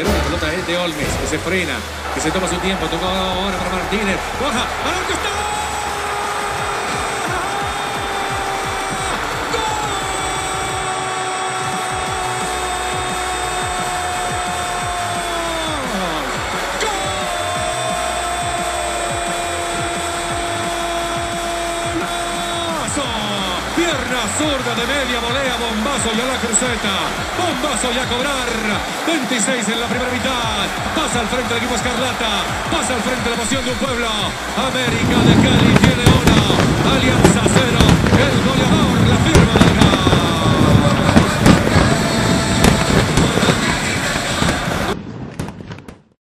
Perú, la pelota es de Olmes, que se frena, que se toma su tiempo, tocó ahora para Martínez, baja, ¡al arco está! Pierna zurda de media volea, bombazo y a la cruceta, bombazo y a cobrar. 26 en la primera mitad, pasa al frente el equipo escarlata, pasa al frente la emoción de un pueblo. América de Cali tiene 1, Alianza 0.